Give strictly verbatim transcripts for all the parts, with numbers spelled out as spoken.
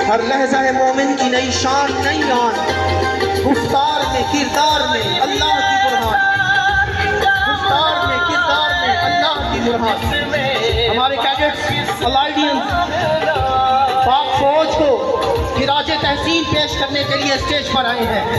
हर लहजा है मोमिन की नई शान नई आन, गुफ्तार में किरदार में अल्लाह की बुरहान, गुफ्तार में किरदार में अल्लाह की बुरहान। हमारे कैडेट्स अलाइडियंस पाक फौज को खिराज तहसीन पेश करने के लिए स्टेज पर आए हैं।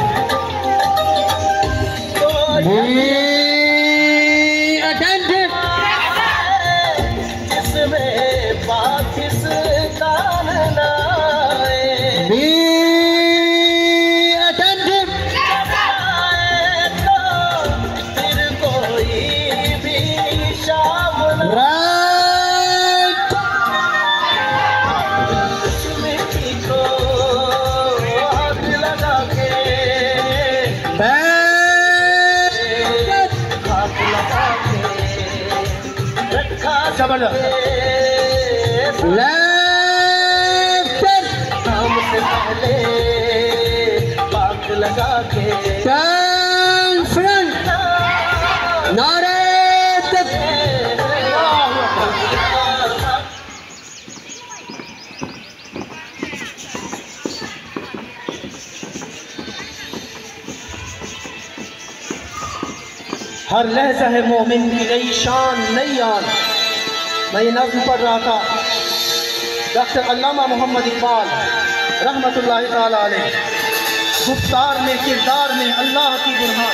हर लहजा है मोमिन की नई शान नई आन। मैं ये नज़्म पढ़ रहा था, डॉक्टर अल्लामा मोहम्मद इकबाल रहमतुल्लाहि ताला अलैह, गुफ्तार में किरदार में अल्लाह की बुरहान।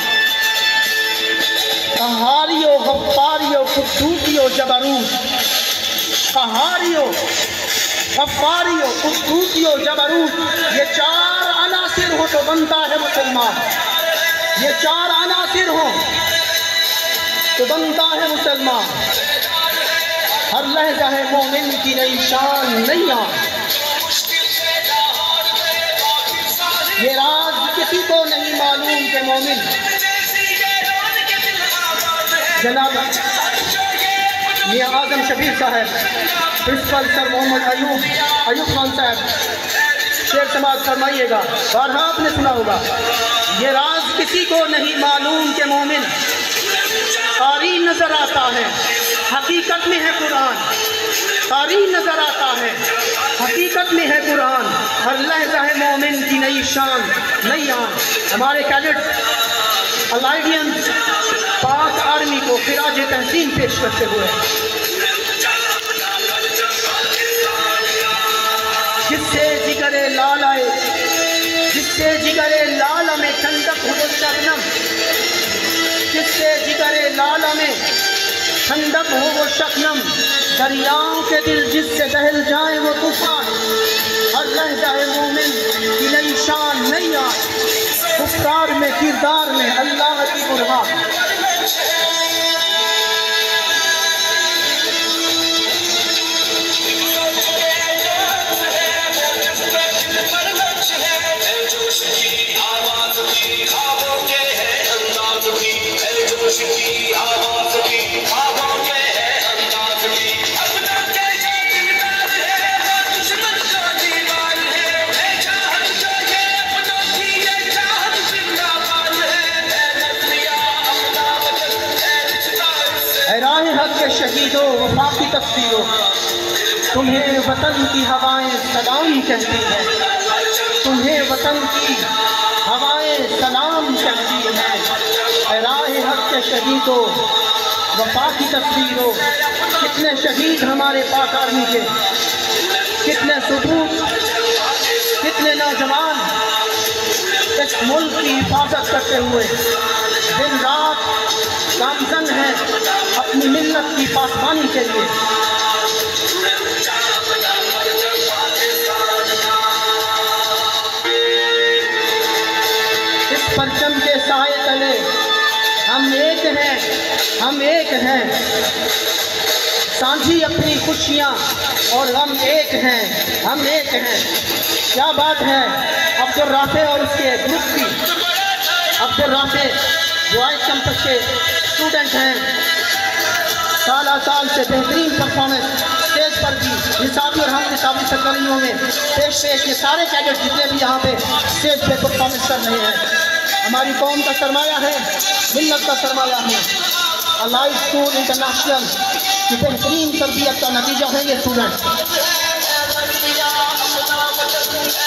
कहारियो गफ्फारियो कुद्दूसियो जबरूत, कहारियो गफ्फारियो कुद्दूसियो जबरूत, ये चार अनासिर हो तो बनता है मुसलमान, ये चार अनासिर हो तो बनता है मुसलमान। हर लहजा है मोमिन की नई शान नई आन। ये राज किसी को नहीं मालूम के मोमिन। जनाब मियां आजम शफीर साहब, प्रिंसिपल सर मोहम्मद अयूब अयूब खान साहब, शेर समाज फरमाइएगा। बारहा आपने सुना होगा, ये राज किसी को नहीं मालूम के मोमिन। कारी नजर आता है हकीकत में है कुरान, कारी नजर आता है हकीकत में है कुरान। हर लहजा है मोमिन की नई शान नई आन। हमारे कैडेट्स अलाइडियंस पाक आर्मी को खिराज तहसीन पेश करते हुए, जिससे जिगरे लाल आए, जिससे जिगरे लाल में ठंडक हो शबनम, जिससे जिगरे लाला में ठंडक हो वो शबनम, दरियाओं के दिल जिससे दहल जाए वो तूफान। हर लहजा है मोमिन की नई शान नई आन, गुफ्तार में किरदार में अल्लाह की बुरहान। शहीदों वफा की तस्वीरों, तुम्हें वतन की हवाएं सलाम कहती हैं, तुम्हें वतन की हवाएं सलाम कहती हैं। राह हक के शहीदों वफा की तस्वीरों, कितने शहीद हमारे पाक आर्मी के, कितने सुबूत, कितने नौजवान इस मुल्क की हिफाजत करते हुए दिन रात गामजन है अपनी मिल्लत की पासबानी के लिए। इस परचम के साए तले हम एक हैं, हम एक हैं, सांझी अपनी खुशियाँ और हम एक हैं, हम एक हैं। क्या बात है। अब्दुल राफे और उसके ग्रुप की, अब्दुल राफे बॉयज कैंपस के स्टूडेंट हैं, साल साल से बेहतरीन परफॉर्मेंस स्टेज पर भी निसाबी और हम निसाबी सरगर्मियों में पेश पेश ये सारे कैडेट जितने भी यहाँ पे स्टेज पे परफॉर्मेंस कर रहे हैं, हमारी कौम का सरमाया है, मिल्लत का सरमाया है। अलाइड स्कूल इंटरनेशनल की बेहतरीन तरबियत का नतीजा है ये स्टूडेंट।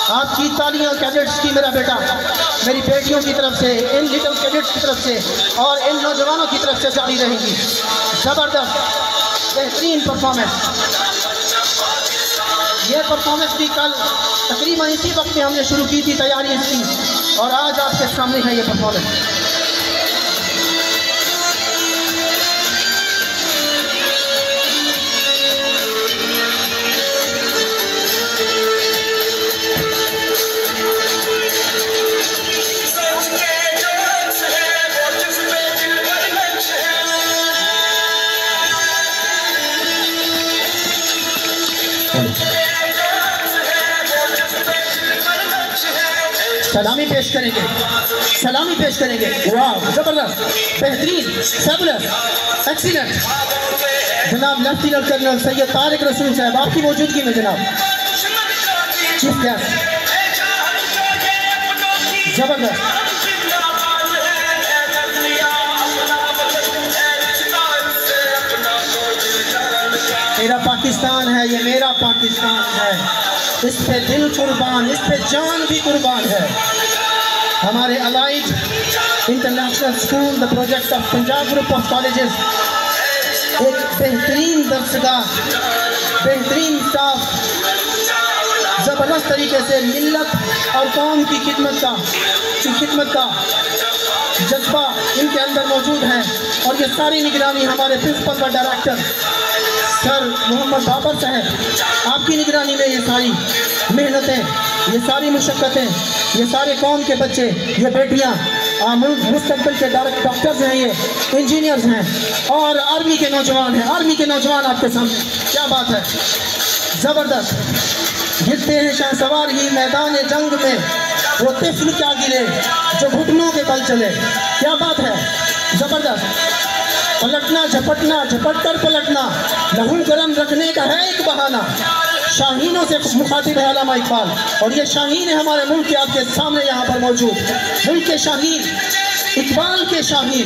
आपकी तालियां कैडेट्स की, मेरा बेटा, मेरी बेटियों की तरफ से, इन लिटिल कैडेट्स की तरफ से और इन नौजवानों की तरफ से जारी रहेंगी। ज़बरदस्त बेहतरीन परफॉर्मेंस। ये परफॉर्मेंस भी कल तकरीबन इसी वक्त में हमने शुरू की थी तैयारी इसकी, और आज आपके सामने है ये परफॉर्मेंस। सलामी पेश करेंगे, सलामी पेश करेंगे। वाह, जबरदस्त, बेहतरीन, फैबुलस, एक्सीलेंट। जनाब लेफ्टिनेंट कर्नल सैयद तारिक रसूल साहब आपकी मौजूदगी में, जनाब चीफ गेस्ट, जबरदस्त। मेरा पाकिस्तान है, ये मेरा पाकिस्तान है, इस पे दिल कुर्बान, इस पे जान भी कुर्बान है। हमारे allied international school the project of Punjab group of colleges एक बेहतरीन दर्शगाह, बेहतरीन स्टाफ, ज़बरदस्त तरीके से मिल्लत और कौम की खिदमत का की खिदमत का जज्बा इनके अंदर मौजूद है। और ये सारी निगरानी हमारे प्रिंसिपल व डायरेक्टर सर मोहम्मद बाबर साहब, आपकी निगरानी में ये सारी मेहनतें, ये सारी मुशक्क़तें, ये सारे कौम के बच्चे, ये बेटियाँ, मुस्तक़बिल के डॉक्टर्स हैं, ये इंजीनियर्स हैं, और आर्मी के नौजवान हैं। आर्मी के नौजवान आपके सामने, क्या बात है, ज़बरदस्त। गिरते हैं शाह सवार ही मैदान जंग में, वो तिफ्ल क्या गिरे जो घुटनों के बल चले। क्या बात है, ज़बरदस्त। पलटना झपटना, झपट कर पलटना, लहू गरम रखने का है एक बहाना। शाहीनों से मुखातिब है अल्लामा इकबाल, और ये शाहीन है हमारे मुल्क के आपके सामने यहाँ पर मौजूद। मुल्क के शाहीन, इकबाल के शाहीन।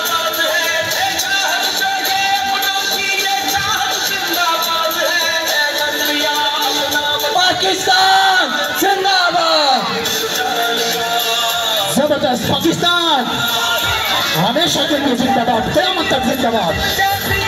पाकिस्तान जिंदाबाद, जबरदस्त। पाकिस्तान हमेशा के लिए जिंदाबाद, क़यामत तक जिंदाबाद।